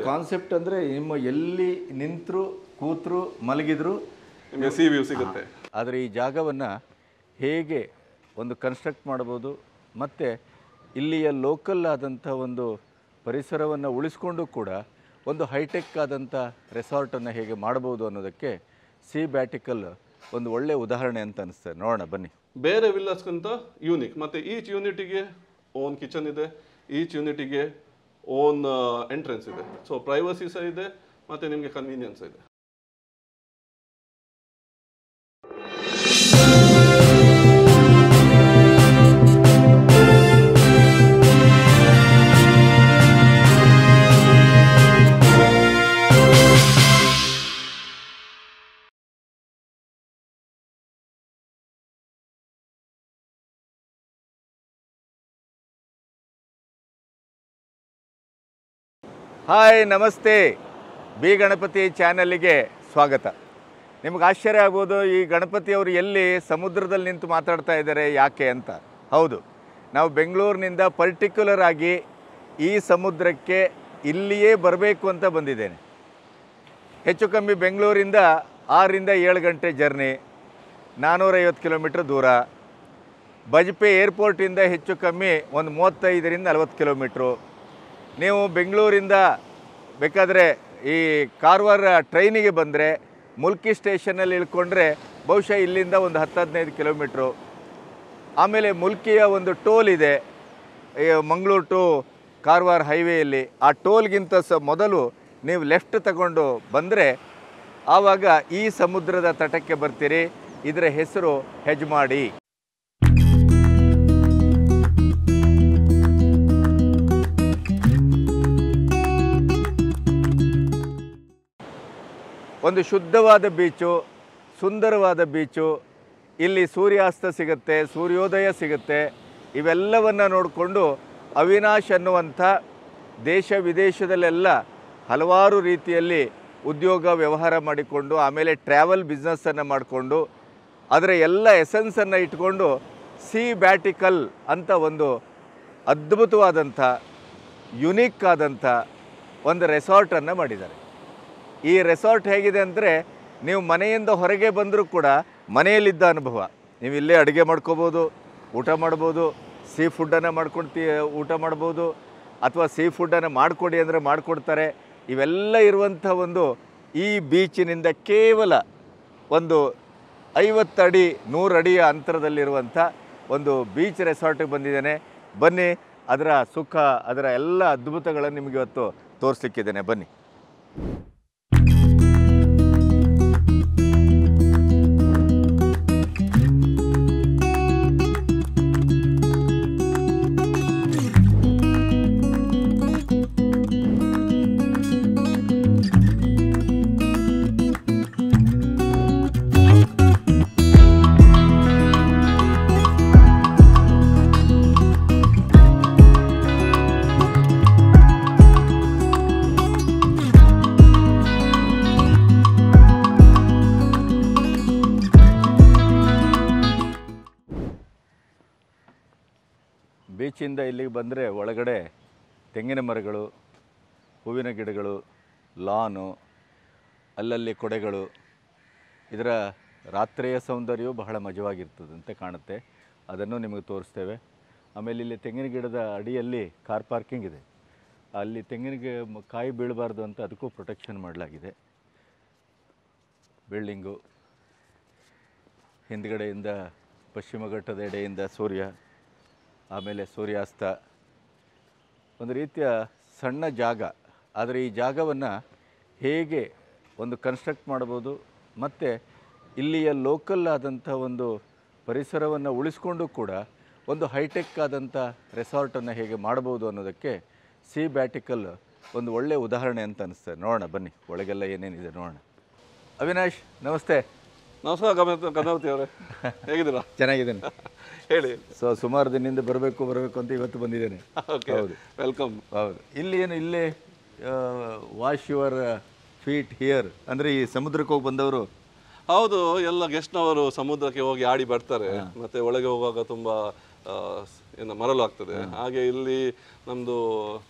Concept ಅಂದರೆ ನಿಮ್ಮ ಎಲ್ಲಿ ನಿಂತರು ಕೂತರು ಮಲಗಿದ್ರು ನಿಮಗೆ ಸಿ ವ್ಯೂ ಸಿಗುತ್ತೆ. ಆದರೆ ಈ ಜಾಗವನ್ನು ಹೇಗೆ ಒಂದು ಕನ್ಸ್ಟ್ರಕ್ಟ್ ಮಾಡ್ಬೋದು ಮತ್ತು ಇಲ್ಲಿಯ ಲೋಕಲ್ ಆದಂಥ ಒಂದು ಪರಿಸರವನ್ನು ಉಳಿಸ್ಕೊಂಡು ಕೂಡ ಒಂದು ಹೈಟೆಕ್ ಆದಂಥ ರೆಸಾರ್ಟನ್ನು ಹೇಗೆ ಮಾಡ್ಬೋದು ಅನ್ನೋದಕ್ಕೆ ಸಿ ಬ್ಯಾಟಿಕಲ್ ಒಂದು ಒಳ್ಳೆಯ ಉದಾಹರಣೆ ಅಂತ ಅನಿಸ್ತದೆ. ನೋಡೋಣ ಬನ್ನಿ. ಬೇರೆ ವಿಲ್ಲಾಸ್ಗಿಂತ ಯೂನಿಕ್. ಮತ್ತು ಈಚ್ ಯೂನಿಟಿಗೆ ಓನ್ ಕಿಚನ್ ಇದೆ, ಈಚ್ ಯೂನಿಟಿಗೆ ಓನ್ ಎಂಟ್ರೆನ್ಸ್ ಇದೆ. ಸೊ ಪ್ರೈವಸಿ ಸಹ ಇದೆ ಮತ್ತು ನಿಮಗೆ ಕನ್ವೀನಿಯನ್ಸ್ ಇದೆ. ಹಾಯ್, ನಮಸ್ತೆ. ಬಿ ಗಣಪತಿ ಚಾನಲ್ಗೆ ಸ್ವಾಗತ. ನಿಮ್ಗೆ ಆಶ್ಚರ್ಯ ಆಗ್ಬೋದು, ಈ ಗಣಪತಿಯವರು ಎಲ್ಲಿ ಸಮುದ್ರದಲ್ಲಿ ನಿಂತು ಮಾತಾಡ್ತಾ ಇದ್ದಾರೆ ಯಾಕೆ ಅಂತ. ಹೌದು, ನಾವು ಬೆಂಗಳೂರಿನಿಂದ ಪರ್ಟಿಕ್ಯುಲರ್ ಆಗಿ ಈ ಸಮುದ್ರಕ್ಕೆ ಇಲ್ಲಿಯೇ ಬರಬೇಕು ಅಂತ ಬಂದಿದ್ದೇನೆ. ಹೆಚ್ಚು ಕಮ್ಮಿ ಬೆಂಗಳೂರಿಂದ 6ರಿಂದ 7 ಗಂಟೆ ಜರ್ನಿ, 450 ಕಿಲೋಮೀಟ್ರ್ ದೂರ. ಬಜ್ಪೆ ಏರ್ಪೋರ್ಟಿಂದ ಹೆಚ್ಚು ಕಮ್ಮಿ ಒಂದು 35ರಿಂದ 40 ಕಿಲೋಮೀಟ್ರು. ನೀವು ಬೆಂಗಳೂರಿಂದ ಬೇಕಾದರೆ ಈ ಕಾರವಾರ ಟ್ರೈನಿಗೆ ಬಂದರೆ ಮುಲ್ಕಿ ಸ್ಟೇಷನಲ್ಲಿ ಇಳ್ಕೊಂಡ್ರೆ ಬಹುಶಃ ಇಲ್ಲಿಂದ ಒಂದು 10-15 ಕಿಲೋಮೀಟ್ರು. ಆಮೇಲೆ ಮುಲ್ಕಿಯ ಒಂದು ಟೋಲ್ ಇದೆ, ಮಂಗಳೂರು ಟು ಕಾರವಾರ ಹೈವೇಯಲ್ಲಿ. ಆ ಟೋಲ್ಗಿಂತ ಮೊದಲು ನೀವು ಲೆಫ್ಟ್ ತಗೊಂಡು ಬಂದರೆ ಆವಾಗ ಈ ಸಮುದ್ರದ ತಟಕ್ಕೆ ಬರ್ತೀರಿ. ಇದರ ಹೆಸರು ಹೆಜ್ಮಾಡಿ. ಒಂದು ಶುದ್ಧವಾದ ಬೀಚು, ಸುಂದರವಾದ ಬೀಚು. ಇಲ್ಲಿ ಸೂರ್ಯಾಸ್ತ ಸಿಗುತ್ತೆ, ಸೂರ್ಯೋದಯ ಸಿಗುತ್ತೆ. ಇವೆಲ್ಲವನ್ನು ನೋಡಿಕೊಂಡು ಅವಿನಾಶ್ ಅನ್ನುವಂಥ ದೇಶ ವಿದೇಶದಲ್ಲೆಲ್ಲ ಹಲವಾರು ರೀತಿಯಲ್ಲಿ ಉದ್ಯೋಗ ವ್ಯವಹಾರ ಮಾಡಿಕೊಂಡು ಆಮೇಲೆ ಟ್ರಾವೆಲ್ ಬಿಸ್ನೆಸ್ಸನ್ನು ಮಾಡಿಕೊಂಡು ಅದರ ಎಲ್ಲ ಎಸೆನ್ಸನ್ನು ಇಟ್ಕೊಂಡು ಸಿ ಬ್ಯಾಟಿಕಲ್ ಅಂತ ಒಂದು ಅದ್ಭುತವಾದಂಥ ಯುನೀಕ್ ಆದಂಥ ಒಂದು ರೆಸಾರ್ಟನ್ನು ಮಾಡಿದ್ದಾರೆ. ಈ ರೆಸಾರ್ಟ್ ಹೇಗಿದೆ ಅಂದರೆ, ನೀವು ಮನೆಯಿಂದ ಹೊರಗೆ ಬಂದರೂ ಕೂಡ ಮನೆಯಲ್ಲಿದ್ದ ಅನುಭವ. ನೀವು ಇಲ್ಲೇ ಅಡುಗೆ ಮಾಡ್ಕೋಬೋದು, ಊಟ ಮಾಡ್ಬೋದು, ಸೀ ಫುಡ್ಡನ್ನು ಮಾಡ್ಕೊಂಡು ಊಟ ಮಾಡ್ಬೋದು, ಅಥವಾ ಸೀ ಫುಡ್ಡನ್ನು ಮಾಡಿಕೊಡಿ ಅಂದರೆ ಮಾಡಿಕೊಡ್ತಾರೆ. ಇವೆಲ್ಲ ಇರುವಂಥ ಒಂದು ಈ ಬೀಚಿನಿಂದ ಕೇವಲ ಒಂದು 50 ಅಡಿ 100 ಅಡಿಯ ಅಂತರದಲ್ಲಿರುವಂಥ ಒಂದು ಬೀಚ್ ರೆಸಾರ್ಟಿಗೆ ಬಂದಿದ್ದೇನೆ. ಬನ್ನಿ, ಅದರ ಸುಖ, ಅದರ ಎಲ್ಲ ಅದ್ಭುತಗಳನ್ನು ನಿಮಗೆ ಇವತ್ತು ತೋರಿಸ್ಲಿಕ್ಕಿದ್ದೇನೆ. ಬನ್ನಿ. ಬೀಚಿಂದ ಇಲ್ಲಿಗೆ ಬಂದರೆ ಒಳಗಡೆ ತೆಂಗಿನ ಮರಗಳು, ಹೂವಿನ ಗಿಡಗಳು, ಲಾನು, ಅಲ್ಲಲ್ಲಿ ಕೊಡೆಗಳು. ಇದರ ರಾತ್ರಿಯ ಸೌಂದರ್ಯವು ಬಹಳ ಮಜವಾಗಿರ್ತದಂತೆ ಕಾಣುತ್ತೆ. ಅದನ್ನು ನಿಮಗೆ ತೋರಿಸ್ತೇವೆ. ಆಮೇಲೆ ಇಲ್ಲಿ ತೆಂಗಿನ ಗಿಡದ ಅಡಿಯಲ್ಲಿ ಕಾರ್ ಪಾರ್ಕಿಂಗ್ ಇದೆ. ಅಲ್ಲಿ ತೆಂಗಿನ ಕಾಯಿ ಬೀಳಬಾರ್ದು ಅಂತ ಅದಕ್ಕೂ ಪ್ರೊಟೆಕ್ಷನ್ ಮಾಡಲಾಗಿದೆ. ಬಿಲ್ಡಿಂಗು ಹಿಂದ್ಗಡೆಯಿಂದ ಪಶ್ಚಿಮ ಘಟ್ಟದ ಎಡೆಯಿಂದ ಸೂರ್ಯ, ಆಮೇಲೆ ಸೂರ್ಯಾಸ್ತ. ಒಂದು ರೀತಿಯ ಸಣ್ಣ ಜಾಗ. ಆದರೆ ಈ ಜಾಗವನ್ನು ಹೇಗೆ ಒಂದು ಕನ್ಸ್ಟ್ರಕ್ಟ್ ಮಾಡ್ಬೋದು ಮತ್ತು ಇಲ್ಲಿಯ ಲೋಕಲ್ ಆದಂಥ ಒಂದು ಪರಿಸರವನ್ನು ಉಳಿಸ್ಕೊಂಡು ಕೂಡ ಒಂದು ಹೈಟೆಕ್ ಆದಂಥ ರೆಸಾರ್ಟನ್ನು ಹೇಗೆ ಮಾಡ್ಬೋದು ಅನ್ನೋದಕ್ಕೆ ಸಿ ಬ್ಯಾಟಿಕಲ್ ಒಂದು ಒಳ್ಳೆಯ ಉದಾಹರಣೆ ಅಂತ ಅನಿಸ್ತದೆ. ನೋಡೋಣ ಬನ್ನಿ, ಒಳಗೆಲ್ಲ ಏನೇನಿದೆ ನೋಡೋಣ. ಅವಿನಾಶ್, ನಮಸ್ತೆ. ನಮಸ್ಕಾರ ಗಣಪತಿ ಅವರೇ, ಹೇಗಿದ್ದೀರಾ? ಚೆನ್ನಾಗಿದ್ದೇನೆ. ಹೇಳಿ. ಸೊ ಸುಮಾರು ದಿನದಿಂದ ಬರಬೇಕು ಅಂತ ಇವತ್ತು ಬಂದಿದ್ದೇನೆ. ಹೌದು, ವೆಲ್ಕಮ್. ಹೌದು, ಇಲ್ಲಿ ಏನು ಇಲ್ಲೇ ವಾಶ್ ಯುವರ್ ಫೀಟ್ ಹಿಯರ್ ಅಂದರೆ ಈ ಸಮುದ್ರಕ್ಕೆ ಹೋಗಿ ಬಂದವರು. ಹೌದು, ಎಲ್ಲ ಗೆಸ್ಟ್ನವರು ಸಮುದ್ರಕ್ಕೆ ಹೋಗಿ ಆಡಿ ಬರ್ತಾರೆ. ಮತ್ತೆ ಒಳಗೆ ಹೋಗುವಾಗ ತುಂಬಾ ಏನು ಮರಳು ಆಗ್ತದೆ. ಹಾಗೆ ಇಲ್ಲಿ ನಮ್ಮದು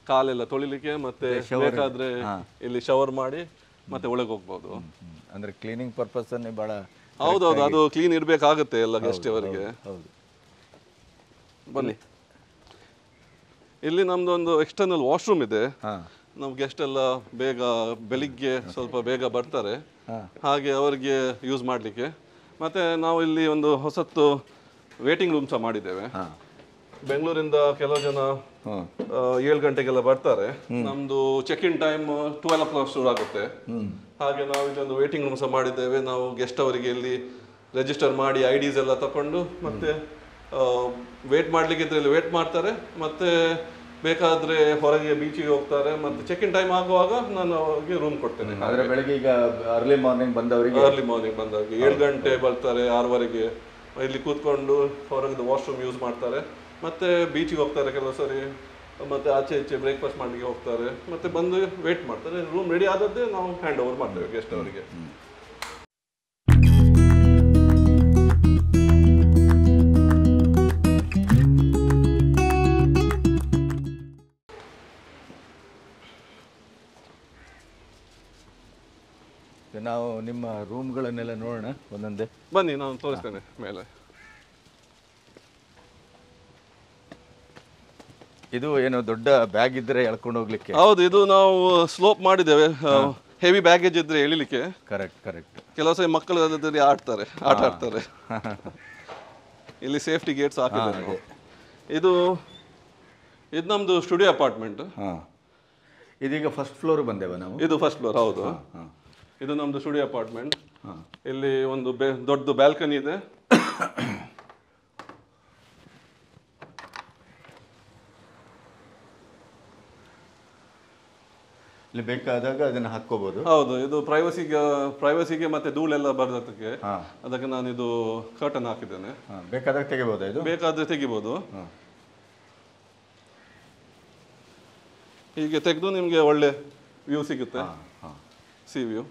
ಕಾಲೆಲ್ಲ ತೊಳಿಲಿಕ್ಕೆ ಮತ್ತೆ ಬೇಕಾದ್ರೆ ಇಲ್ಲಿ ಶವರ್ ಮಾಡಿ ಮತ್ತೆ ಒಳಗೆ ಹೋಗ್ಬೋದು. ಅಂದರೆ ಕ್ಲೀನಿಂಗ್ ಪರ್ಪಸ್ಸನ್ನೇ ಭಾಳ. ಹೌದೌದು, ಅದು ಕ್ಲೀನ್ ಇರಬೇಕಾಗುತ್ತೆ ಎಲ್ಲ ಗೆಸ್ಟ್ ಅವರಿಗೆ. ಹೌದು. ಬನ್ನಿ, ಇಲ್ಲಿ ನಮ್ದು ಒಂದು ಎಕ್ಸ್ಟರ್ನಲ್ ವಾಶ್ರೂಮ್ ಇದೆ. ನಮ್ಮ ಗೆಸ್ಟ್ ಎಲ್ಲ ಬೆಳಿಗ್ಗೆ ಸ್ವಲ್ಪ ಬೇಗ ಬರ್ತಾರೆ, ಹಾಗೆ ಅವರಿಗೆ ಯೂಸ್ ಮಾಡಲಿಕ್ಕೆ. ಮತ್ತೆ ನಾವು ಇಲ್ಲಿ ಒಂದು ಹೊಸತ್ತು ವೇಟಿಂಗ್ ರೂಮ್ ಸಹ ಮಾಡಿದ್ದೇವೆ. ಬೆಂಗಳೂರಿಂದ ಕೆಲವು ಜನ 7 ಗಂಟೆಗೆಲ್ಲ ಬರ್ತಾರೆ. ನಮ್ದು ಚೆಕ್ ಇನ್ ಟೈಮ್ 12 o'clock ಶುರು ಆಗುತ್ತೆ. ಹಾಗೆ ನಾವು ಇದೊಂದು ವೇಟಿಂಗ್ ರೂಮ್ ಸಹ ಮಾಡಿದ್ದೇವೆ. ನಾವು ಗೆಸ್ಟ್ ಅವರಿಗೆ ಇಲ್ಲಿ ರಿಜಿಸ್ಟರ್ ಮಾಡಿ IDs ಎಲ್ಲ ತಕೊಂಡು ಮತ್ತೆ ವೇಟ್ ಮಾಡ್ಲಿಕ್ಕೆ ಇದ್ರೆ ಇಲ್ಲಿ ವೇಟ್ ಮಾಡ್ತಾರೆ. ಮತ್ತೆ ಬೇಕಾದ್ರೆ ಹೊರಗೆ ಬೀಚಿಗೆ ಹೋಗ್ತಾರೆ. ಮತ್ತೆ ಚೆಕ್ ಇನ್ ಟೈಮ್ ಆಗುವಾಗ ನಾನು ಅವ್ರಿಗೆ ರೂಮ್ ಕೊಡ್ತೇನೆ. ಆದರೆ ಬೆಳಗ್ಗೆ ಈಗ ಅರ್ಲಿ ಮಾರ್ನಿಂಗ್ ಬಂದವರಿಗೆ 7 ಗಂಟೆ ಬರ್ತಾರೆ, 6ವರೆಗೆ ಇಲ್ಲಿ ಕೂತ್ಕೊಂಡು ಹೊರಗಿದ ವಾಶ್ರೂಮ್ ಯೂಸ್ ಮಾಡ್ತಾರೆ. ಮತ್ತೆ ಬೀಚಿಗೆ ಹೋಗ್ತಾರೆ ಕೆಲವು ಸರಿ, ಮತ್ತೆ ಆಚೆ ಈಚೆ ಬ್ರೇಕ್ಫಾಸ್ಟ್ ಮಾಡಲಿಕ್ಕೆ ಹೋಗ್ತಾರೆ. ಮತ್ತೆ ಬಂದು ವೇಟ್ ಮಾಡ್ತಾರೆ. ರೂಮ್ ರೆಡಿ ಆದದ್ದೇ ನಾವು ಹ್ಯಾಂಡ್ ಓವರ್ ಮಾಡ್ತೇವೆ ಗೆಸ್ಟ್ ಅವರಿಗೆ. ನಾವು ನಿಮ್ಮ ರೂಮ್ಗಳನ್ನೆಲ್ಲ ನೋಡೋಣ ಒಂದೊಂದೇ. ಬನ್ನಿ, ನಾನು ತೋರಿಸ್ತೇನೆ ಮೇಲೆ. ಇದು ಏನು ದೊಡ್ಡ ಬ್ಯಾಗ್ ಇದ್ರೆ ಎಳ್ಕೊಂಡು ಹೋಗ್ಲಿಕ್ಕೆ? ಹೌದು, ಇದು ನಾವು ಸ್ಲೋಪ್ ಮಾಡಿದ್ದೇವೆ. ಹೆವಿ ಬ್ಯಾಗೇಜ್ ಇದ್ರೆ ಎಳಿಲಿಕ್ಕೆ. ಕರೆಕ್ಟ್. ಕೆಲವು ಸರಿ ಮಕ್ಕಳು ಆಟ ಆಡ್ತಾರೆ. ಇಲ್ಲಿ ಸೇಫ್ಟಿ ಗೇಟ್ಸ್ ಹಾಕಿದ್ದೇವೆ. ಇದು ನಮ್ದು ಸ್ಟುಡಿಯೋ ಅಪಾರ್ಟ್ಮೆಂಟ್. ಇದೀಗ ಫಸ್ಟ್ ಫ್ಲೋರ್ ಬಂದೇವ ನಾವು? ಇದು ಫಸ್ಟ್ ಫ್ಲೋರ್, ಹೌದು. ಇದು ನಮ್ದು ಸ್ಟುಡಿಯೋ ಅಪಾರ್ಟ್ಮೆಂಟ್. ಇಲ್ಲಿ ಒಂದು ದೊಡ್ಡ ಬ್ಯಾಲ್ಕನಿ ಇದೆ. ಇಲ್ಲಿ ಬೇಕಾದಾಗ ಅದನ್ನ ಹಾಕೋಬಹುದು. ಹೌದು, ಇದು ಪ್ರೈವಸಿಗೆ ಮತ್ತೆ ಧೂಳೆಲ್ಲ ಬರೋದಕ್ಕೆ ಅದಕ್ಕೆ ನಾನು ಇದು ಕರ್ಟನ್ ಹಾಕಿದ್ದೇನೆ. ಬೇಕಾದಾಗ ತೆಗಿಬಹುದು. ಇದು ಬೇಕಾದ್ರೆ ತೆಗಿಬಹುದು. ಹೀಗೆ ತೆಗೆದು ನಿಮಗೆ ಒಳ್ಳೆ ವ್ಯೂ ಸಿಗುತ್ತೆ, ಸಿ ವ್ಯೂ.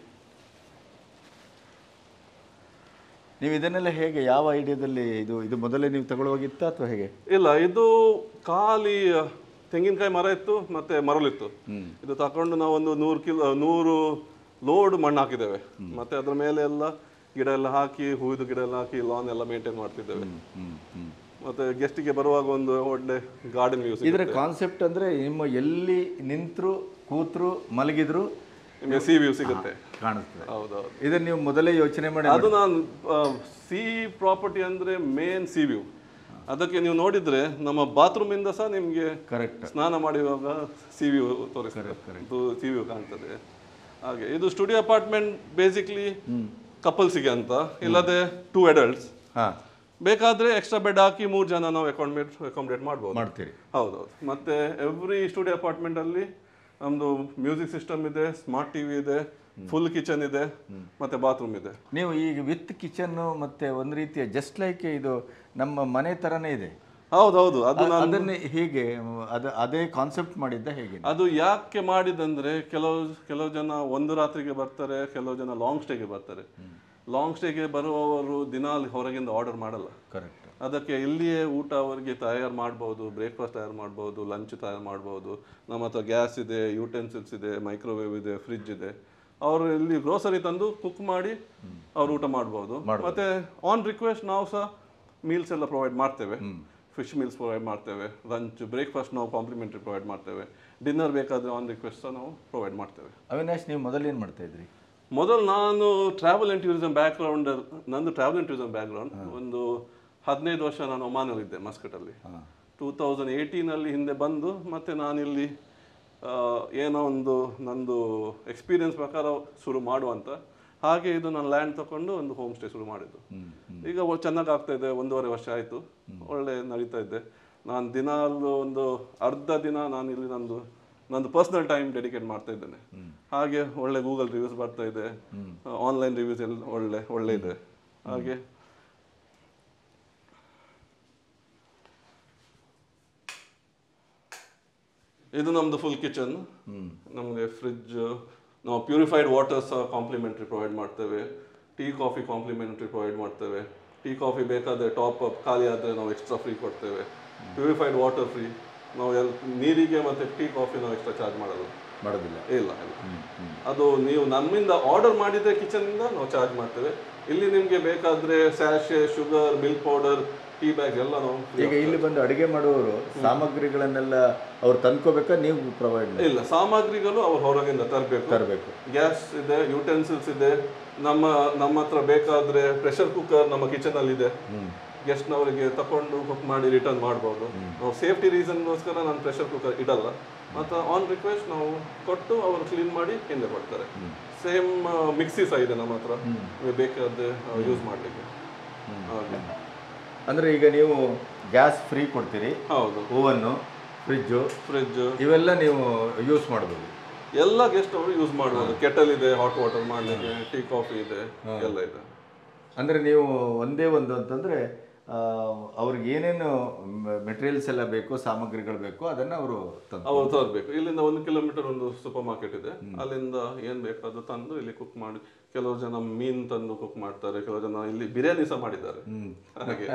ನೀವು ಇದನ್ನೆಲ್ಲ ಹೇಗೆ, ಯಾವ ಐಡಿಯಾದಲ್ಲಿ ಇದು ಮೊದಲೇ ನೀವು ತಗೊಳ್ಳುವಾಗಿತ್ತಾ ಅಥವಾ ಹೇಗೆ? ಇಲ್ಲ, ಇದು ಖಾಲಿ ತೆಂಗಿನಕಾಯಿ ಮರ ಇತ್ತು ಮತ್ತೆ ಮರಳಿತ್ತು. ಇದು ತಕೊಂಡು ನಾವು ಒಂದು 100 ಲೋಡ್ ಮಣ್ಣು ಹಾಕಿದ್ದೇವೆ. ಮತ್ತೆ ಅದ್ರ ಮೇಲೆ ಎಲ್ಲ ಗಿಡ ಎಲ್ಲ ಹಾಕಿ, ಹೂವಿದು ಗಿಡ ಎಲ್ಲ ಹಾಕಿ ಲಾನ್ ಎಲ್ಲ ಮೇಂಟೈನ್ ಮಾಡ್ತಿದ್ದೇವೆ. ಮತ್ತೆ ಗೆಸ್ಟಿಗೆ ಬರುವಾಗ ಒಂದು ಒಳ್ಳೆ ಗಾರ್ಡನ್ ವ್ಯೂ. ಇದರ ಕಾನ್ಸೆಪ್ಟ್ ಅಂದ್ರೆ ನಿಮ್ಮ ಎಲ್ಲಿ ನಿಂತರು, ಕೂತ್ರು, ಮಲಗಿದ್ರು ನಿಮಗೆ ಸಿ ವ್ಯೂ ಸಿಗುತ್ತೆ, ಕಾಣುತ್ತದೆ. ಹೌದೌದು. ಇದನ್ನ ನೀವು ಮೊದಲೇ ಯೋಚನೆ ಮಾಡಿ? ಅದು ನಾನು ಸಿ ಪ್ರಾಪರ್ಟಿ ಅಂದ್ರೆ ಮೇನ್ ಸಿ ವ್ಯೂ. ಅದಕ್ಕೆ ನೀವು ನೋಡಿದ್ರೆ ನಮ್ಮ ಬಾತ್ರೂಮ್ ಇಂದ ಸಹ ನಿಮ್ಗೆ ಕರೆಕ್ಟ್ ಸ್ನಾನ ಮಾಡುವಾಗ ಸಿ ವ್ಯೂ ತೋರಿಸ್ತಾರೆ, ಸಿ ವ್ಯೂ ಕಾಣ್ತದೆ. ಹಾಗೆ ಇದು ಸ್ಟುಡಿಯೋ ಅಪಾರ್ಟ್ಮೆಂಟ್ ಬೇಸಿಕ್ಲಿ ಕಪಲ್ಸಿಗೆ ಅಂತ, ಇಲ್ಲದೆ 2 adults. ಬೇಕಾದ್ರೆ ಎಕ್ಸ್ಟ್ರಾ ಬೆಡ್ ಹಾಕಿ 3 ಜನ ನಾವು ಅಕಾಮಿಡೇಟ್ ಮಾಡ್ತೀರಿ. ಹೌದೌದು. ಮತ್ತೆ ಎವ್ರಿ ಸ್ಟುಡಿಯೋ ಅಪಾರ್ಟ್ಮೆಂಟ್ ಅಲ್ಲಿ ನಮ್ದು ಮ್ಯೂಸಿಕ್ ಸಿಸ್ಟಮ್ ಇದೆ, ಸ್ಮಾರ್ಟ್ ಟಿವಿ ಇದೆ, ಫುಲ್ ಕಿಚನ್ ಇದೆ, ಮತ್ತೆ ಬಾತ್ರೂಮ್ ಇದೆ. ನೀವು ಈಗ ವಿತ್ ಕಿಚನ್ ಮತ್ತೆ ಒಂದು ರೀತಿಯ ಜಸ್ಟ್ ಲೈಕ್ ಇದು ನಮ್ಮ ಮನೆ ತರನೇ ಇದೆ. ಹೌದೌದು. ಅದನ್ನೇ ಹೇಗೆ ಅದೇ ಕಾನ್ಸೆಪ್ಟ್ ಮಾಡಿದ್ದ ಹೇಗೆ? ಅದು ಯಾಕೆ ಮಾಡಿದಂದ್ರೆ ಕೆಲವು ಜನ ಒಂದು ರಾತ್ರಿಗೆ ಬರ್ತಾರೆ, ಕೆಲವು ಜನ ಲಾಂಗ್ ಸ್ಟೇಗೆ ಬರ್ತಾರೆ. ಲಾಂಗ್ ಸ್ಟೇಗೆ ಬರುವವರು ದಿನ ಹೊರಗಿಂದ ಆರ್ಡರ್ ಮಾಡಲ್ಲ. ಕರೆಕ್ಟ್. ಅದಕ್ಕೆ ಇಲ್ಲಿಯೇ ಊಟ ಅವರಿಗೆ ತಯಾರು ಮಾಡ್ಬೋದು, ಬ್ರೇಕ್ಫಾಸ್ಟ್ ತಯಾರು ಮಾಡ್ಬೋದು, ಲಂಚ್ ತಯಾರು ಮಾಡ್ಬೋದು. ನಮ್ಮ ಹತ್ರ ಗ್ಯಾಸ್ ಇದೆ, ಯುಟೆನ್ಸಿಲ್ಸ್ ಇದೆ, ಮೈಕ್ರೋವೇವ್ ಇದೆ, ಫ್ರಿಡ್ಜ್ ಇದೆ. ಅವರು ಇಲ್ಲಿ ಗ್ರೋಸರಿ ತಂದು ಕುಕ್ ಮಾಡಿ ಅವ್ರು ಊಟ ಮಾಡ್ಬೋದು. ಮತ್ತೆ ಆನ್ ರಿಕ್ವೆಸ್ಟ್ ನಾವು ಸಹ ಮೀಲ್ಸ್ ಎಲ್ಲ ಪ್ರೊವೈಡ್ ಮಾಡ್ತೇವೆ. ಫಿಶ್ ಮೀಲ್ಸ್ ಪ್ರೊವೈಡ್ ಮಾಡ್ತೇವೆ, ಲಂಚ್ ಬ್ರೇಕ್ಫಾಸ್ಟ್ ನಾವು ಕಾಂಪ್ಲಿಮೆಂಟ್ರಿ ಪ್ರೊವೈಡ್ ಮಾಡ್ತೇವೆ, ಡಿನ್ನರ್ ಬೇಕಾದರೆ ಆನ್ ರಿಕ್ವೆಸ್ಟ್ ಸಹ ನಾವು ಪ್ರೊವೈಡ್ ಮಾಡ್ತೇವೆ. ಅವಿನಾಶ್, ನೀವು ಮೊದಲು ಏನು ಮಾಡ್ತಾ ಇದ್ರಿ? ಮೊದಲು ನಾನು ಟ್ರಾವೆಲ್ ಆ್ಯಂಡ್ ಟೂರಿಸಂ ಬ್ಯಾಕ್ಗ್ರೌಂಡ್, ನಂದು ಟ್ರಾವೆಲ್ ಆ್ಯಂಡ್ ಟೂರಿಸಂ ಬ್ಯಾಕ್ಗ್ರೌಂಡ್. ಒಂದು 15 ವರ್ಷ ನಾನು ಒಮಾನಲ್ಲಿದ್ದೆ, ಮಸ್ಕಟಲ್ಲಿ. 2018 ಹಿಂದೆ ಬಂದು ಮತ್ತೆ ನಾನಿಲ್ಲಿ ಏನೋ ಒಂದು ನಂದು ಎಕ್ಸ್ಪೀರಿಯನ್ಸ್ ಪ್ರಕಾರ ಶುರು ಮಾಡುವಂತ ಹಾಗೆ ಇದು ನಾನು ಲ್ಯಾಂಡ್ ತಗೊಂಡು ಒಂದು ಹೋಮ್ ಸ್ಟೇ ಶುರು ಮಾಡಿದ್ದು. ಈಗ ಚೆನ್ನಾಗಿ ಆಗ್ತಾ ಇದೆ, 1.5 ವರ್ಷ ಆಯಿತು, ಒಳ್ಳೆ ನಡೀತಾ ಇದೆ. ನಾನು ದಿನಾಲು ಒಂದು ಅರ್ಧ ದಿನ ನಾನು ಇಲ್ಲಿ ನಂದು ಪರ್ಸನಲ್ ಟೈಮ್ ಡೆಡಿಕೇಟ್ ಮಾಡ್ತಾ ಇದ್ದೇನೆ. ಹಾಗೆ ಒಳ್ಳೆ ಗೂಗಲ್ ರಿವ್ಯೂಸ್ ಬರ್ತಾ ಇದೆ, ಆನ್ಲೈನ್ ರಿವ್ಯೂಸ್ ಎಲ್ಲ ಒಳ್ಳೆ ಇದೆ. ಹಾಗೆ ಇದು ನಮ್ದು ಫುಲ್ ಕಿಚನ್. ನಮಗೆ ಫ್ರಿಡ್ಜ್, ನಾವು ಪ್ಯೂರಿಫೈಡ್ ವಾಟರ್ ಸಹ ಕಾಂಪ್ಲಿಮೆಂಟ್ರಿ ಪ್ರೊವೈಡ್ ಮಾಡ್ತೇವೆ, ಟೀ ಕಾಫಿ ಕಾಂಪ್ಲಿಮೆಂಟ್ರಿ ಪ್ರೊವೈಡ್ ಮಾಡ್ತೇವೆ. ಟೀ ಕಾಫಿ ಬೇಕಾದರೆ ಟಾಪ್ ಅಪ್ ಖಾಲಿ ಆದರೆ ನಾವು ಎಕ್ಸ್ಟ್ರಾ ಫ್ರೀ ಕೊಡ್ತೇವೆ. Purified water free. ನಾವು ನೀರಿಗೆ ಮತ್ತು ಟೀ ಕಾಫಿ ನಾವು ಎಕ್ಸ್ಟ್ರಾ ಚಾರ್ಜ್ ಮಾಡೋದಿಲ್ಲ. ಇಲ್ಲ ಅದು ನೀವು ನಮ್ಮಿಂದ ಆರ್ಡರ್ ಮಾಡಿದ್ರೆ ಕಿಚನ್ನಿಂದ ನಾವು ಚಾರ್ಜ್ ಮಾಡ್ತೇವೆ. ಇಲ್ಲಿ ನಿಮಗೆ ಬೇಕಾದರೆ sachet, sugar, milk powder, tea bag ಎಲ್ಲ ನಾವು. ಈಗ ಇಲ್ಲಿ ಬಂದು ಅಡುಗೆ ಮಾಡುವವರು ಸಾಮಗ್ರಿಗಳನ್ನೆಲ್ಲ ಅವ್ರು ತಂದ್ಕೋಬೇಕಾ, ನೀವು ಪ್ರೊವೈಡ್? ಇಲ್ಲ, ಸಾಮಗ್ರಿಗಳು ಅವ್ರು ಹೊರಗಿಂದ ತರಬೇಕು. ಗ್ಯಾಸ್ ಇದೆ, ಯುಟೆನ್ಸಿಲ್ಸ್ ಇದೆ, ನಮ್ಮ ಹತ್ರ ಬೇಕಾದರೆ ಪ್ರೆಷರ್ ಕುಕ್ಕರ್ ನಮ್ಮ ಕಿಚನಲ್ಲಿದೆ. ಗೆಸ್ಟ್ನವರಿಗೆ ತಗೊಂಡು ಕುಕ್ ಮಾಡಿ ರಿಟರ್ನ್ ಮಾಡ್ಬೋದು. ನಾವು ಸೇಫ್ಟಿ ರೀಸನ್ಗೋಸ್ಕರ ನಾನು ಪ್ರೆಷರ್ ಕುಕ್ಕರ್ ಇಡಲ್ಲ. ಮತ್ತು ಆನ್ ರಿಕ್ವೆಸ್ಟ್ ನಾವು ಕೊಟ್ಟು ಅವರು ಕ್ಲೀನ್ ಮಾಡಿ ಹಿಂದೆ ಕೊಡ್ತಾರೆ. ಸೇಮ್ ಮಿಕ್ಸಿ ಸಹ ಇದೆ ನಮ್ಮ ಹತ್ರ, ಬೇಕಾದ್ರೆ ಯೂಸ್ ಮಾಡಲಿಕ್ಕೆ. ಹಾಗೆ ಅಂದರೆ ಈಗ ನೀವು ಗ್ಯಾಸ್ ಫ್ರೀ ಕೊಡ್ತೀರಿ? ಹೌದು. ಓವನ್ನು, ಫ್ರಿಜ್ ಇವೆಲ್ಲ ನೀವು ಯೂಸ್ ಮಾಡ್ಬೋದು? ಎಲ್ಲ ಗೆಸ್ಟ್ ಅವರು ಯೂಸ್ ಮಾಡ್ಬೋದು. ಕೆಟಲ್ ಇದೆ, ಹಾಟ್ ವಾಟರ್ ಮಾಡಲಿಕ್ಕೆ, ಟೀ ಕಾಫಿ ಇದೆ, ಎಲ್ಲ ಇದೆ. ಅಂದರೆ ನೀವು ಒಂದೇ ಒಂದು ಅಂತಂದರೆ ಅವ್ರಿಗೆ ಏನೇನು ಮೆಟೀರಿಯಲ್ಸ್ ಎಲ್ಲ ಬೇಕೋ, ಸಾಮಗ್ರಿಗಳು ಬೇಕೋ ಅದನ್ನು ಅವರು ತರಬೇಕು. ಇಲ್ಲಿಂದ 1 ಕಿಲೋಮೀಟರ್ ಒಂದು ಸೂಪರ್ ಮಾರ್ಕೆಟ್ ಇದೆ, ಅಲ್ಲಿಂದ ಏನು ಬೇಕಾದ್ರೂ ತಂದು ಇಲ್ಲಿ ಕುಕ್ ಮಾಡಿ. ಕೆಲವು ಜನ ಮೀನು ತಂದು ಕುಕ್ ಮಾಡ್ತಾರೆ, ಕೆಲವು ಜನ ಇಲ್ಲಿ ಬಿರಿಯಾನಿ ಸಹ ಮಾಡಿದ್ದಾರೆ. ಹಾಗೆ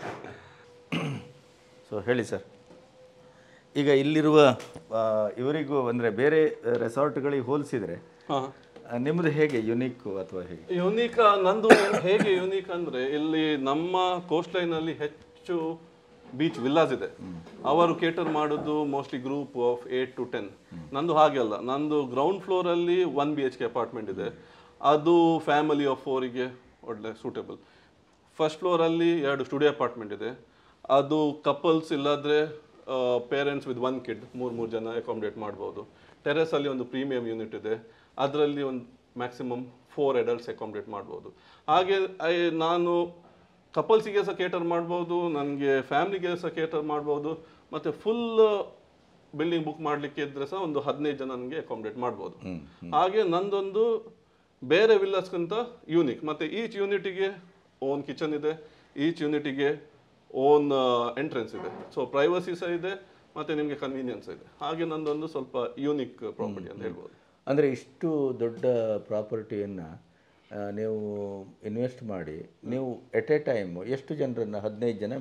ಸೊ ಹೇಳಿ ಸರ್, ಈಗ ಇಲ್ಲಿರುವ ಇವರಿಗೂ ಅಂದರೆ ಬೇರೆ ರೆಸಾರ್ಟ್ಗಳಿಗೆ ಹೋಲಿಸಿದರೆ ನಿಮ್ಮದು ಹೇಗೆ ಯುನೀಕ್ ಅಥವಾ ಹೇಗೆ? ಯುನೀಕ್ ನಂದು ಹೇಗೆ ಯುನೀಕ್ ಅಂದರೆ, ಇಲ್ಲಿ ನಮ್ಮ ಕೋಸ್ಟ್ ಲೈನಲ್ಲಿ ಹೆಚ್ಚು ಬೀಚ್ ವಿಲ್ಲಾಸ್ ಇದೆ. ಅವರು ಕೇಟರ್ ಮಾಡೋದು ಮೋಸ್ಟ್ಲಿ ಗ್ರೂಪ್ ಆಫ್ 8 to 10. ನಂದು ಹಾಗೆ ಅಲ್ಲ. ನಂದು ಗ್ರೌಂಡ್ ಫ್ಲೋರಲ್ಲಿ 1 BHK ಅಪಾರ್ಟ್ಮೆಂಟ್ ಇದೆ, ಅದು ಫ್ಯಾಮಿಲಿ ಆಫ್ 4ಗೆ ಒಳ್ಳೆ ಸೂಟೇಬಲ್. ಫಸ್ಟ್ ಫ್ಲೋರಲ್ಲಿ 2 ಸ್ಟುಡಿಯೋ ಅಪಾರ್ಟ್ಮೆಂಟ್ ಇದೆ, ಅದು ಕಪಲ್ಸ್ ಇಲ್ಲಾದರೆ ಪೇರೆಂಟ್ಸ್ ವಿತ್ 1 ಕಿಡ್ 3 ಜನ ಅಕಾಮಿಡೇಟ್ ಮಾಡ್ಬೋದು. ಟೆರೆಸಲ್ಲಿ ಒಂದು ಪ್ರೀಮಿಯಂ ಯೂನಿಟ್ ಇದೆ, ಅದರಲ್ಲಿ ಒಂದು ಮ್ಯಾಕ್ಸಿಮಮ್ 4 adults ಅಕಾಮಿಡೇಟ್ ಮಾಡ್ಬೋದು. ಹಾಗೆ ನಾನು ಕಪಲ್ಸಿಗೆ ಸಹ ಕೇಟರ್ ಮಾಡ್ಬೋದು, ನನಗೆ ಫ್ಯಾಮಿಲಿಗೆ ಸಹ ಕೇಟರ್ ಮಾಡ್ಬೋದು, ಮತ್ತು ಫುಲ್ ಬಿಲ್ಡಿಂಗ್ ಬುಕ್ ಮಾಡಲಿಕ್ಕೆ ಇದ್ದರೆ ಸಹ ಒಂದು 15 ಜನ ನನಗೆ ಅಕಾಮಿಡೇಟ್ ಮಾಡ್ಬೋದು. ಹಾಗೆ ನಂದೊಂದು ಬೇರೆ ವಿಲ್ಲಾಸ್ಗಿಂತ ಯೂನಿಕ್. ಮತ್ತು ಈಚ್ ಯೂನಿಟಿಗೆ ಓನ್ ಕಿಚನ್ ಇದೆ, ಈಚ್ ಯೂನಿಟಿಗೆ ಓನ್ ಎಂಟ್ರೆನ್ಸ್ ಇದೆ. ಸೊ ಪ್ರೈವಸಿ ಸಹ ಇದೆ ಮತ್ತು ನಿಮಗೆ ಕನ್ವೀನಿಯನ್ಸ್ ಇದೆ. ಹಾಗೆ ನಂದೊಂದು ಸ್ವಲ್ಪ ಯೂನಿಕ್ ಪ್ರಾಪರ್ಟಿ ಅಂತ ಹೇಳ್ಬೋದು. ಅಂದರೆ ಇಷ್ಟು ದೊಡ್ಡ ಪ್ರಾಪರ್ಟಿಯನ್ನು ನೀವು ಇನ್ವೆಸ್ಟ್ ಮಾಡಿ ನೀವು ಎಟ್ ಎ ಟೈಮ್ ಎಷ್ಟು ಜನರನ್ನು? 15 ಜನ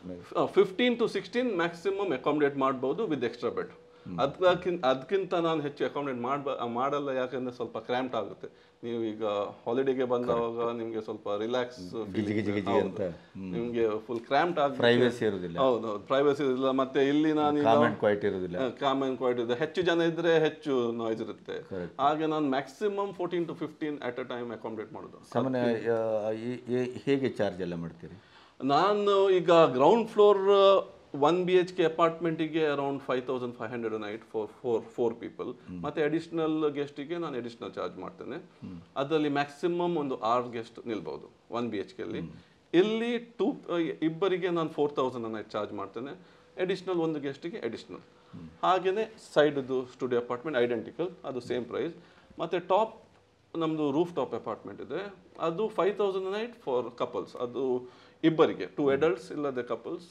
15 to 16 ಮ್ಯಾಕ್ಸಿಮಮ್ ಅಕಾಮಿಡೇಟ್ ಮಾಡ್ಬೋದು ವಿತ್ ಎಕ್ಸ್ಟ್ರಾ ಬೆಡ್. ಅದಕ್ಕಿಂತ ನಾನು ಹೆಚ್ಚು ಅಕಾಮಿಡೇಟ್ ಮಾಡಲ್ಲ, ಯಾಕಂದರೆ ಸ್ವಲ್ಪ ಕ್ರ್ಯಾಂಪ್ಟ್ ಆಗುತ್ತೆ. ನೀವು ಈಗ ಹಾಲಿಡೇಗೆ ಬಂದಾಗ ನಿಮಗೆ ಸ್ವಲ್ಪ ರಿಲ್ಯಾಕ್ಸ್ ಅಂತ ನಿಮಗೆ ಫುಲ್ ಕ್ರ್ಯಾಂಪ್ಟ್ ಆಗಿ ಪ್ರೈವಸಿ ಇರೋದಿಲ್ಲ. ಹೌದು, ಪ್ರೈವಸಿ ಇರೋದಿಲ್ಲ. ಮತ್ತೆ ಇಲ್ಲಿ ನಾನು ಕಾಮ್ ಅಂಡ್ ಕ್ವೈಟ್ ಇರೋದಿಲ್ಲ. ಹೆಚ್ಚು ಜನ ಇದ್ರೆ ಹೆಚ್ಚು ನಾಯ್ಸ್ ಇರುತ್ತೆ. ಹಾಗೆ ನಾನು maximum 14 to 15 at a time accommodate ಮಾಡೋದು. ಸಾಮಾನ್ಯ ಹೇಗೆ ಚಾರ್ಜ್ ಎಲ್ಲ ಮಾಡ್ತೀರಿ? ನಾನು ಈಗ ಗ್ರೌಂಡ್ ಫ್ಲೋರ್ 1 BHK ಅಪಾರ್ಟ್ಮೆಂಟಿಗೆ ಅರೌಂಡ್ 5500 ನೈಟ್ ಫಾರ್ 4 ಪೀಪಲ್. ಮತ್ತೆ ಅಡಿಷನಲ್ ಗೆಸ್ಟಿಗೆ ನಾನು ಅಡಿಷನಲ್ ಚಾರ್ಜ್ ಮಾಡ್ತೇನೆ. ಅದರಲ್ಲಿ ಮ್ಯಾಕ್ಸಿಮಮ್ ಒಂದು 6 ಗೆಸ್ಟ್ ನಿಲ್ಬಹುದು 1 BHK ಅಲ್ಲಿ. ಇಲ್ಲಿ ಇಬ್ಬರಿಗೆ ನಾನು 4000 ನೈಟ್ ಚಾರ್ಜ್ ಮಾಡ್ತೇನೆ, ಅಡಿಷನಲ್ ಒಂದು ಗೆಸ್ಟಿಗೆ ಅಡಿಷನಲ್. ಹಾಗೆಯೇ ಸೈಡ್ದು ಸ್ಟುಡಿಯೋ ಅಪಾರ್ಟ್ಮೆಂಟ್ ಐಡೆಂಟಿಕಲ್, ಅದು ಸೇಮ್ ಪ್ರೈಸ್. ಮತ್ತು ಟಾಪ್ ನಮ್ಮದು ರೂಫ್ ಟಾಪ್ ಅಪಾರ್ಟ್ಮೆಂಟ್ ಇದೆ, ಅದು 5000 ನೈಟ್ ಫಾರ್ ಕಪಲ್ಸ್. ಅದು ಇಬ್ಬರಿಗೆ 2 adults ಇಲ್ಲದೆ ಕಪಲ್ಸ್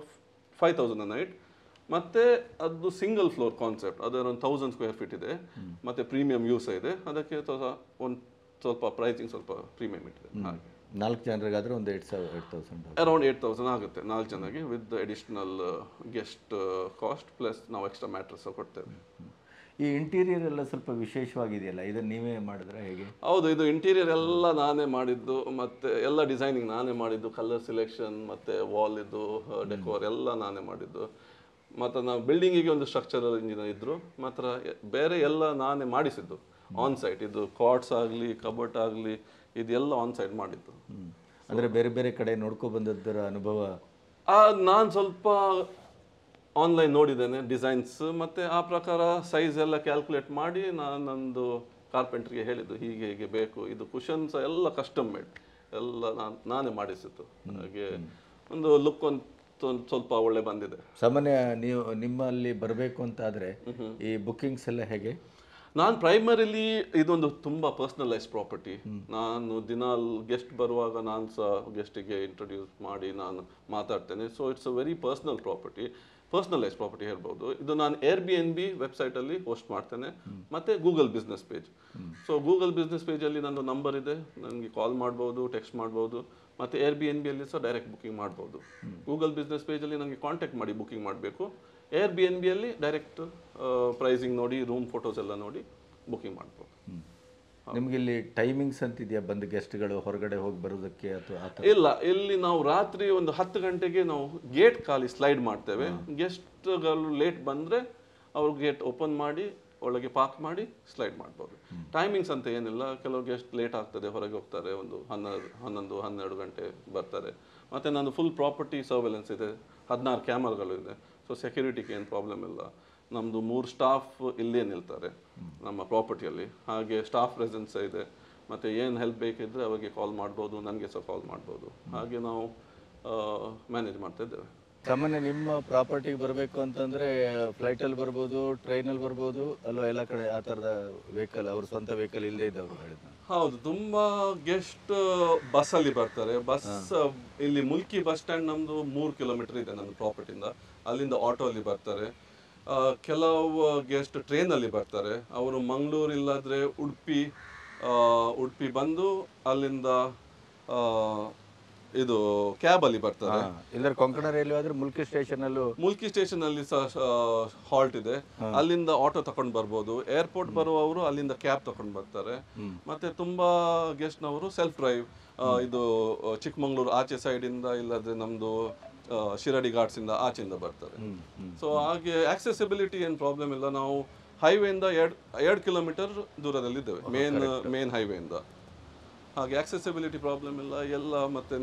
5000 ನೈಟ್. ಮತ್ತು ಅದು ಸಿಂಗಲ್ ಫ್ಲೋರ್ ಕಾನ್ಸೆಪ್ಟ್, ಅದು ಅರೌಂಡ್ 1000 ಸ್ಕ್ವೇರ್ ಫೀಟ್ ಇದೆ. ಮತ್ತು ಪ್ರೀಮಿಯಂ ಯೂಸ್ ಇದೆ, ಅದಕ್ಕೆ ಒಂದು ಸ್ವಲ್ಪ ಪ್ರೈಸಿಂಗ್ ಸ್ವಲ್ಪ ಪ್ರೀಮಿಯಂ ಇಟ್ಟಿದೆ. ಹಾಗೆ 4 ಜನರಿಗಾದರೆ ಒಂದು 8000 ಅರೌಂಡ್ 8000 ಆಗುತ್ತೆ 4 ಜನಕ್ಕೆ, with additional guest cost plus ನಾವು ಎಕ್ಸ್ಟ್ರಾ ಮ್ಯಾಟ್ರಸ್ ಕೊಡ್ತೇವೆ. ಈ ಇಂಟೀರಿಯರ್ ಎಲ್ಲ ಸ್ವಲ್ಪ ವಿಶೇಷವಾಗಿದೆಯಲ್ಲ, ಇದನ್ನು ನೀವೇ ಮಾಡಿದ್ರೆ ಹೇಗೆ? ಹೌದು, ಇದು ಇಂಟೀರಿಯರ್ ಎಲ್ಲ ನಾನೇ ಮಾಡಿದ್ದು, ಮತ್ತು ಎಲ್ಲ ಡಿಸೈನಿಂಗ್ ನಾನೇ ಮಾಡಿದ್ದು, ಕಲರ್ ಸಿಲೆಕ್ಷನ್ ಮತ್ತು ವಾಲ್ ಇದು ಡೆಕೋರ್ ಎಲ್ಲ ನಾನೇ ಮಾಡಿದ್ದು. ಮತ್ತು ನಾವು ಬಿಲ್ಡಿಂಗಿಗೆ ಒಂದು ಸ್ಟ್ರಕ್ಚರಲ್ ಇಂಜಿನಿಯರ್ ಇದ್ದರು, ಮಾತ್ರ ಬೇರೆ ಎಲ್ಲ ನಾನೇ ಮಾಡಿಸಿದ್ದು ಆನ್ ಸೈಟ್. ಇದು ಕಾಟ್ಸ್ ಆಗಲಿ ಕಬೋರ್ಡ್ ಆಗಲಿ ಇದೆಲ್ಲ ಆನ್ ಸೈಟ್ ಮಾಡಿದ್ದು. ಅಂದರೆ ಬೇರೆ ಬೇರೆ ಕಡೆ ನೋಡ್ಕೊಬಂದದ್ದರ ಅನುಭವ? ನಾನು ಸ್ವಲ್ಪ ಆನ್ಲೈನ್ ನೋಡಿದ್ದೇನೆ ಡಿಸೈನ್ಸ್, ಮತ್ತು ಆ ಪ್ರಕಾರ ಸೈಜ್ ಎಲ್ಲ ಕ್ಯಾಲ್ಕುಲೇಟ್ ಮಾಡಿ ನಾನು ನಂದು ಕಾರ್ಪೆಂಟ್ರಿಗೆ ಹೇಳಿದ್ದು ಹೀಗೆ ಹೀಗೆ ಬೇಕು. ಇದು ಕುಷನ್ಸ್ ಎಲ್ಲ ಕಸ್ಟಮ್ ಮೇಡ್ ಎಲ್ಲ ನಾನೇ ಮಾಡಿಸಿದ್ದು. ಹಾಗೆ ಒಂದು ಲುಕ್ ಒಂದು ಸ್ವಲ್ಪ ಒಳ್ಳೆ ಬಂದಿದೆ. ಸಾಮಾನ್ಯ ನೀವು ನಿಮ್ಮಲ್ಲಿ ಬರಬೇಕು ಅಂತಾದರೆ ಈ ಬುಕ್ಕಿಂಗ್ಸ್ ಎಲ್ಲ ಹೇಗೆ? ನಾನು ಪ್ರೈಮರಿಲಿ ಇದೊಂದು ತುಂಬ ಪರ್ಸ್ನಲೈಸ್ ಪ್ರಾಪರ್ಟಿ. ನಾನು ದಿನಾಲ್ ಗೆಸ್ಟ್ ಬರುವಾಗ ನಾನು ಸಹ ಗೆಸ್ಟಿಗೆ ಇಂಟ್ರೊಡ್ಯೂಸ್ ಮಾಡಿ ನಾನು ಮಾತಾಡ್ತೇನೆ. So it's a very personalise property ಹೇಳ್ಬೋದು. ಇದು ನಾನು Airbnb ವೆಬ್ಸೈಟಲ್ಲಿ ಪೋಸ್ಟ್ ಮಾಡ್ತೇನೆ, ಮತ್ತು Google business page. So Google business ಪೇಜಲ್ಲಿ ನಂದು ನಂಬರ್ ಇದೆ, ನನಗೆ ಕಾಲ್ ಮಾಡ್ಬೋದು, ಟೆಕ್ಸ್ಟ್ ಮಾಡ್ಬೋದು. ಮತ್ತು Airbnb ಅಲ್ಲಿ ಸಹ ಡೈರೆಕ್ಟ್ ಬುಕ್ಕಿಂಗ್ ಮಾಡ್ಬೋದು. ಗೂಗಲ್ ಬಿಸ್ನೆಸ್ ಪೇಜಲ್ಲಿ ನನಗೆ ಕಾಂಟ್ಯಾಕ್ಟ್ ಮಾಡಿ ಬುಕ್ಕಿಂಗ್ ಮಾಡಬೇಕು. ಏರ್ ಬಿ ಎನ್ ಬಿಯಲ್ಲಿ ಡೈರೆಕ್ಟ್ ಪ್ರೈಸಿಂಗ್ ನೋಡಿ ರೂಮ್ ಫೋಟೋಸ್ ಎಲ್ಲ ನೋಡಿ ಬುಕಿಂಗ್ ಮಾಡ್ಬೋದು. ನಿಮ್ಗೆ ಇಲ್ಲಿ ಟೈಮಿಂಗ್ಸ್ ಅಂತಿದೆಯಾ ಬಂದು ಗೆಸ್ಟ್ಗಳು ಹೊರಗಡೆ ಹೋಗಿ ಬರೋದಕ್ಕೆ ಅಥವಾ ಆ ಥರ? ಇಲ್ಲ, ಇಲ್ಲಿ ನಾವು ರಾತ್ರಿ ಒಂದು 10 ಗಂಟೆಗೆ ನಾವು ಗೇಟ್ ಖಾಲಿ ಸ್ಲೈಡ್ ಮಾಡ್ತೇವೆ. ಗೆಸ್ಟ್ಗಳು ಲೇಟ್ ಬಂದರೆ ಅವ್ರು ಗೇಟ್ ಓಪನ್ ಮಾಡಿ ಒಳಗೆ ಪಾರ್ಕ್ ಮಾಡಿ ಸ್ಲೈಡ್ ಮಾಡ್ಬೋದು. ಟೈಮಿಂಗ್ಸ್ ಅಂತ ಏನಿಲ್ಲ. ಕೆಲವು ಗೆಸ್ಟ್ ಲೇಟ್ ಆಗ್ತದೆ, ಹೊರಗೆ ಹೋಗ್ತಾರೆ, ಒಂದು 11-12 ಗಂಟೆ ಬರ್ತಾರೆ. ಮತ್ತು ನಾನು ಫುಲ್ ಪ್ರಾಪರ್ಟಿ ಸರ್ವೆಲೆನ್ಸ್ ಇದೆ, 16 ಕ್ಯಾಮರಾಗಳು ಇದೆ. ಸೊ ಸೆಕ್ಯೂರಿಟಿಗೆ ಏನು ಪ್ರಾಬ್ಲಮ್ ಇಲ್ಲ. ನಮ್ಮದು 3 ಸ್ಟಾಫ್ ಇಲ್ಲೇ ನಿಲ್ತಾರೆ ನಮ್ಮ ಪ್ರಾಪರ್ಟಿಯಲ್ಲಿ. ಹಾಗೆ ಸ್ಟಾಫ್ ಪ್ರೆಸೆನ್ಸ್ ಇದೆ. ಮತ್ತು ಏನು ಹೆಲ್ಪ್ ಬೇಕಿದ್ದರೆ ಅವರಿಗೆ ಕಾಲ್ ಮಾಡ್ಬೋದು, ನನಗೆ ಸಹ ಕಾಲ್ ಮಾಡ್ಬೋದು. ಹಾಗೆ ನಾವು ಮ್ಯಾನೇಜ್ ಮಾಡ್ತಾ ಇದ್ದೇವೆ. ಸಾಮಾನ್ಯ ನಿಮ್ಮ ಪ್ರಾಪರ್ಟಿಗೆ ಬರಬೇಕು ಅಂತಂದರೆ ಫ್ಲೈಟಲ್ಲಿ ಬರ್ಬೋದು, ಟ್ರೈನಲ್ಲಿ ಬರ್ಬೋದು ಅಲ್ವಾ? ಎಲ್ಲ ಕಡೆ ಆ ಥರದ ವೆಹಿಕಲ್, ಅವ್ರ ಸ್ವಂತ ವೆಹಿಕಲ್ ಇಲ್ಲದೇ ಇದ್ದವರು ಹೇಳಿದ್ರು. ಹೌದು, ತುಂಬ ಗೆಸ್ಟ್ ಬಸ್ಸಲ್ಲಿ ಬರ್ತಾರೆ. ಬಸ್ ಇಲ್ಲಿ ಮುಲ್ಕಿ ಬಸ್ ಸ್ಟ್ಯಾಂಡ್ ನಮ್ಮದು 3 ಕಿಲೋಮೀಟರ್ ಇದೆ ನನ್ನ ಪ್ರಾಪರ್ಟಿಯಿಂದ. ಅಲ್ಲಿಂದ ಆಟೋ ಅಲ್ಲಿ ಬರ್ತಾರೆ. ಕೆಲವು ಗೆಸ್ಟ್ ಟ್ರೈನಲ್ಲಿ ಬರ್ತಾರೆ. ಅವರು ಮಂಗಳೂರು ಇಲ್ಲಾದರೆ ಉಡುಪಿ ಬಂದು ಅಲ್ಲಿಂದ ಇದು ಕ್ಯಾಬಲ್ಲಿ ಬರ್ತಾರೆ. ಇಲ್ಲದ್ರೆ ಕೊಂಕಣ ರೈಲ್ವೆ ಆದರೆ ಮುಲ್ಕಿ ಸ್ಟೇಷನ್ ಅಲ್ಲಿ ಸಹ ಹಾಲ್ಟ್ ಇದೆ. ಅಲ್ಲಿಂದ ಆಟೋ ತಗೊಂಡು ಬರ್ಬೋದು. ಏರ್ಪೋರ್ಟ್ ಬರುವವರು ಅಲ್ಲಿಂದ ಕ್ಯಾಬ್ ತಗೊಂಡು ಬರ್ತಾರೆ. ಮತ್ತೆ ತುಂಬಾ ಗೆಸ್ಟ್ನವರು ಸೆಲ್ಫ್ ಡ್ರೈವ್ ಇದು ಚಿಕ್ಕಮಂಗ್ಳೂರು ಆಚೆ ಸೈಡಿಂದ ಇಲ್ಲದ್ರೆ ನಮ್ಮದು ಶಿರಾಡಿ ಘಾಟ್ಸ್ ಇಂದ ಆಚೆಯಿಂದ ಬರ್ತಾರೆ. ಸೊ ಹಾಗೆ ಆಕ್ಸೆಸಿಬಿಲಿಟಿ ಏನು ಪ್ರಾಬ್ಲಮ್ ಇಲ್ಲ. ನಾವು ಹೈವೇಯಿಂದ 2 ಕಿಲೋಮೀಟರ್ ದೂರದಲ್ಲಿದ್ದೇವೆ, ಮೇನ್ ಹೈವೇಯಿಂದ. ಹಾಗೆ ಆಕ್ಸೆಸಿಬಿಲಿಟಿ ಪ್ರಾಬ್ಲಮ್ ಇಲ್ಲ ಎಲ್ಲ. ಮತ್ತು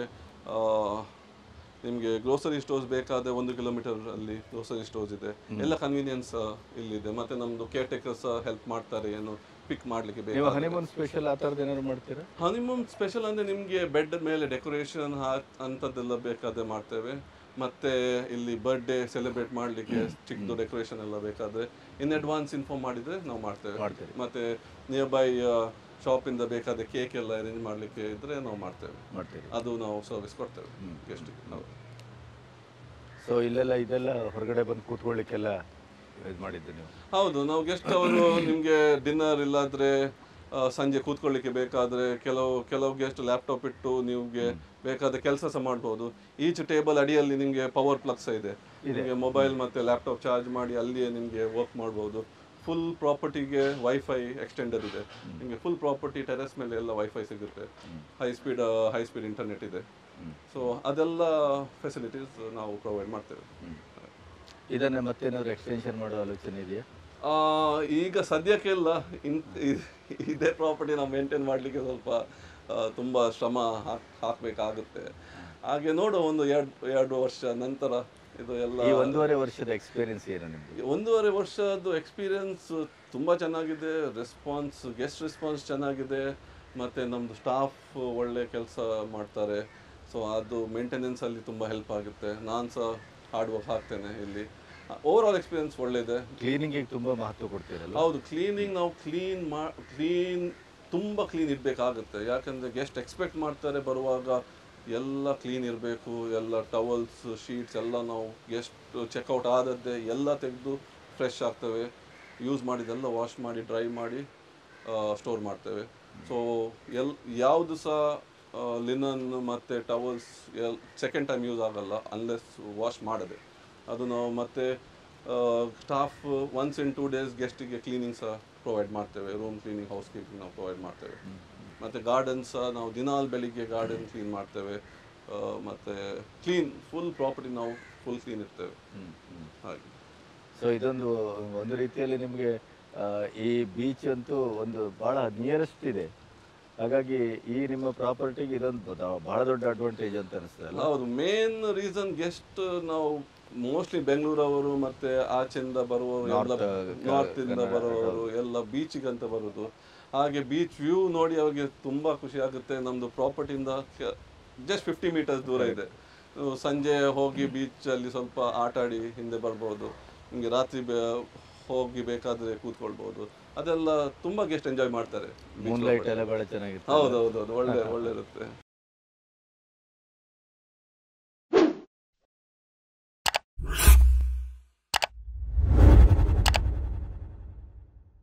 ನಿಮಗೆ ಗ್ರೋಸರಿ ಸ್ಟೋರ್ಸ್ ಬೇಕಾದರೆ 1 ಕಿಲೋಮೀಟರ್ ಅಲ್ಲಿ ಗ್ರೋಸರಿ ಸ್ಟೋರ್ಸ್ ಇದೆ. ಎಲ್ಲ ಕನ್ವೀನಿಯನ್ಸ್ ಇಲ್ಲಿದೆ. ಮತ್ತು ನಮ್ಮದು ಕೇರ್ ಟೇಕರ್ಸ್ ಹೆಲ್ಪ್ ಮಾಡ್ತಾರೆ, ಏನು ಪಿಕ್ ಮಾಡಲಿಕ್ಕೆ ಬೇಕು. ಹನಿಮೂನ್ ಸ್ಪೆಷಲ್ ಆ ಥರದ್ದು ಏನಾದ್ರು ಮಾಡ್ತೀರಾ? ಹನಿಮೂನ್ ಸ್ಪೆಷಲ್ ಅಂದರೆ ನಿಮಗೆ ಬೆಡ್ ಮೇಲೆ ಡೆಕೋರೇಷನ್ ಅಂಥದ್ದೆಲ್ಲ ಬೇಕಾದರೆ ಮಾಡ್ತೇವೆ. ಮತ್ತು ಇಲ್ಲಿ ಬರ್ಡೇ ಸೆಲೆಬ್ರೇಟ್ ಮಾಡಲಿಕ್ಕೆ ಚಿಕ್ಕದು ಡೆಕೋರೇಷನ್ ಎಲ್ಲ ಬೇಕಾದರೆ ಇನ್ ಅಡ್ವಾನ್ಸ್ ಇನ್ಫಾರ್ಮ್ ಮಾಡಿದರೆ ನಾವು ಮಾಡ್ತೇವೆ. ಮತ್ತು ನಿಯರ್ ಬೈ ಶಾಪಿಂದ ಬೇಕಾದರೆ ಕೇಕ್ ಎಲ್ಲ ಅರೇಂಜ್ ಮಾಡಲಿಕ್ಕೆ ಇದ್ದರೆ ನಾವು ಮಾಡ್ತೇವೆ. ಅದು ನಾವು ಸರ್ವಿಸ್ ಕೊಡ್ತೇವೆ ಗೆಸ್ಟಿಗೆ. ಹೌದು. ಸೊ ಇದೆಲ್ಲ ಹೊರಗಡೆ ಬಂದು ಕೂತ್ಕೊಳ್ಳಿಕ್ಕೆಲ್ಲ ಇದು ಮಾಡಿದ್ದು ನೀವು? ಹೌದು, ನಾವು ಗೆಸ್ಟ್ ಅವರು ನಿಮಗೆ ಡಿನ್ನರ್ ಇಲ್ಲಾದರೆ ಸಂಜೆ ಕೂತ್ಕೊಳ್ಳಿಕ್ಕೆ ಬೇಕಾದರೆ ಕೆಲವು ಗೆಸ್ಟ್ ಲ್ಯಾಪ್ಟಾಪ್ ಇಟ್ಟು ನಿಮಗೆ ಬೇಕಾದರೆ ಕೆಲಸ ಸಹ ಮಾಡ್ಬೋದು. ಈಚ್ ಟೇಬಲ್ ಅಡಿಯಲ್ಲಿ ನಿಮಗೆ ಪವರ್ ಪ್ಲಗ್ಸ್ ಇದೆ. ನಿಮಗೆ ಮೊಬೈಲ್ ಮತ್ತು ಲ್ಯಾಪ್ಟಾಪ್ ಚಾರ್ಜ್ ಮಾಡಿ ಅಲ್ಲಿಯೇ ನಿಮಗೆ ವರ್ಕ್ ಮಾಡ್ಬೋದು. ಫುಲ್ ಪ್ರಾಪರ್ಟಿಗೆ ವೈಫೈ ಎಕ್ಸ್ಟೆಂಡರ್ ಇದೆ. ನಿಮಗೆ ಫುಲ್ ಪ್ರಾಪರ್ಟಿ ಟೆರೆಸ್ ಮೇಲೆ ಎಲ್ಲ ವೈಫೈ ಸಿಗುತ್ತೆ. ಹೈ ಸ್ಪೀಡ್ ಇಂಟರ್ನೆಟ್ ಇದೆ. ಸೊ ಅದೆಲ್ಲ ಫೆಸಿಲಿಟೀಸ್ ನಾವು ಪ್ರೊವೈಡ್ ಮಾಡ್ತೇವೆ. ಇದನ್ನು ಮತ್ತೇನಾದ್ರು ಎಕ್ಸ್ಟೆನ್ಷನ್ ಮಾಡೋ ಆಲೋಚನೆ ಇದೆಯಾ? ಈಗ ಸದ್ಯಕ್ಕೆ ಇಲ್ಲ. ಇದೇ ಪ್ರಾಪರ್ಟಿ ನಾವು ಮೇಂಟೈನ್ ಮಾಡಲಿಕ್ಕೆ ಸ್ವಲ್ಪ ತುಂಬ ಶ್ರಮ ಹಾಕಬೇಕಾಗುತ್ತೆ. ಹಾಗೆ ನೋಡುವ ಒಂದು 2 ವರ್ಷ ನಂತರ ಇದು ಎಲ್ಲ. 1.5 ವರ್ಷದ ಎಕ್ಸ್ಪೀರಿಯನ್ಸ್ ಏನು ನಿಮಗೆ? 1.5 ವರ್ಷದ ಎಕ್ಸ್ಪೀರಿಯನ್ಸ್ ತುಂಬ ಚೆನ್ನಾಗಿದೆ. ಗೆಸ್ಟ್ ರೆಸ್ಪಾನ್ಸ್ ಚೆನ್ನಾಗಿದೆ. ಮತ್ತು ನಮ್ಮದು ಸ್ಟಾಫ್ ಒಳ್ಳೆ ಕೆಲಸ ಮಾಡ್ತಾರೆ. ಸೊ ಅದು ಮೇಂಟೆನೆನ್ಸಲ್ಲಿ ತುಂಬ ಹೆಲ್ಪ್ ಆಗುತ್ತೆ. ನಾನು ಸಹ ಹಾರ್ಡ್ ವರ್ಕ್ ಹಾಕ್ತೇನೆ ಇಲ್ಲಿ. ಓವರ್ ಆಲ್ ಎಕ್ಸ್ಪೀರಿಯನ್ಸ್ ಒಳ್ಳೆಯದೆ. ಕ್ಲೀನಿಂಗಿಗೆ ತುಂಬ ಮಹತ್ವ ಕೊಡ್ತೀರಲ್ಲ? ಹೌದು, ಕ್ಲೀನಿಂಗ್ ನಾವು ತುಂಬ ಕ್ಲೀನ್ ಇರಬೇಕಾಗುತ್ತೆ. ಯಾಕಂದರೆ ಗೆಸ್ಟ್ ಎಕ್ಸ್ಪೆಕ್ಟ್ ಮಾಡ್ತಾರೆ ಬರುವಾಗ ಎಲ್ಲ ಕ್ಲೀನ್ ಇರಬೇಕು. ಎಲ್ಲ ಟವಲ್ಸ್ ಶೀಟ್ಸ್ ಎಲ್ಲ ನಾವು ಗೆಸ್ಟ್ ಚೆಕ್ಔಟ್ ಆದದ್ದೇ ಎಲ್ಲ ತೆಗೆದು ಫ್ರೆಶ್ ಆಗ್ತವೆ. ಯೂಸ್ ಮಾಡಿದೆಲ್ಲ ವಾಶ್ ಮಾಡಿ ಡ್ರೈ ಮಾಡಿ ಸ್ಟೋರ್ ಮಾಡ್ತೇವೆ. ಸೊ ಯಾವುದು ಸಹ ಲಿನನ್ ಮತ್ತು ಟವಲ್ಸ್ ಸೆಕೆಂಡ್ ಟೈಮ್ ಯೂಸ್ ಆಗಲ್ಲ ಅನ್ಲೆಸ್ ವಾಶ್ ಮಾಡದೆ. ಅದು ನಾವು ಮತ್ತೆ ಸ್ಟಾಫ್ ಒನ್ಸ್ ಇನ್ 2 days ಗೆಸ್ಟಿಗೆ ಕ್ಲೀನಿಂಗ್ ಸಹ ಪ್ರೊವೈಡ್ ಮಾಡ್ತೇವೆ. ರೂಮ್ ಕ್ಲೀನಿಂಗ್, ಹೌಸ್ ಕೀಪಿಂಗ್ ನಾವು ಪ್ರೊವೈಡ್ ಮಾಡ್ತೇವೆ. ಮತ್ತು ಗಾರ್ಡನ್ ಸಹ ನಾವು ದಿನಾಲ್ ಬೆಳಿಗ್ಗೆ ಗಾರ್ಡನ್ ಕ್ಲೀನ್ ಮಾಡ್ತೇವೆ. ಮತ್ತು ಫುಲ್ ಪ್ರಾಪರ್ಟಿ ನಾವು ಫುಲ್ ಕ್ಲೀನ್ ಇರ್ತೇವೆ. ಹಾಗೆ. ಸೊ ಇದೊಂದು ರೀತಿಯಲ್ಲಿ ನಿಮಗೆ ಈ ಬೀಚ್ ಅಂತೂ ಒಂದು ಭಾಳ ನಿಯರೆಸ್ಟ್ ಇದೆ. ಹಾಗಾಗಿ ಈ ನಿಮ್ಮ ಪ್ರಾಪರ್ಟಿಗೆ ಇದೊಂದು ಬಹಳ ದೊಡ್ಡ ಅಡ್ವಾಂಟೇಜ್ ಅಂತ ಅನಿಸ್ತದೆ. ಹೌದು, ಮೇನ್ ರೀಸನ್ ಗೆಸ್ಟ್ ನಾವು ಮೋಸ್ಟ್ಲಿ ಬೆಂಗಳೂರವರು ಮತ್ತು ಆಚೆಯಿಂದ ಬರುವವರು ಎಲ್ಲ ನಾರ್ತಿಂದ ಬರುವವರು ಎಲ್ಲ ಬೀಚಿಗೆ ಅಂತ ಬರೋದು. ಹಾಗೆ ಬೀಚ್ ವ್ಯೂ ನೋಡಿ ಅವ್ರಿಗೆ ತುಂಬ ಖುಷಿ ಆಗುತ್ತೆ. ನಮ್ಮದು ಪ್ರಾಪರ್ಟಿಯಿಂದ ಜಸ್ಟ್ 50 ಮೀಟರ್ಸ್ ದೂರ ಇದೆ. ಸಂಜೆ ಹೋಗಿ ಬೀಚಲ್ಲಿ ಸ್ವಲ್ಪ ಆಟ ಆಡಿ ಹಿಂದೆ ಬರ್ಬೋದು. ನಿಮಗೆ ರಾತ್ರಿ ಹೋಗಿ ಬೇಕಾದರೆ ಕೂತ್ಕೊಳ್ಬೋದು. ಅದೆಲ್ಲ ತುಂಬ ಗೆಸ್ಟ್ ಎಂಜಾಯ್ ಮಾಡ್ತಾರೆ. ಮೂನ್ಲೈಟ್ ಎಲ್ಲ ಭಾಳ ಚೆನ್ನಾಗಿರುತ್ತೆ. ಹೌದೌದು, ಒಳ್ಳೆ ಇರುತ್ತೆ.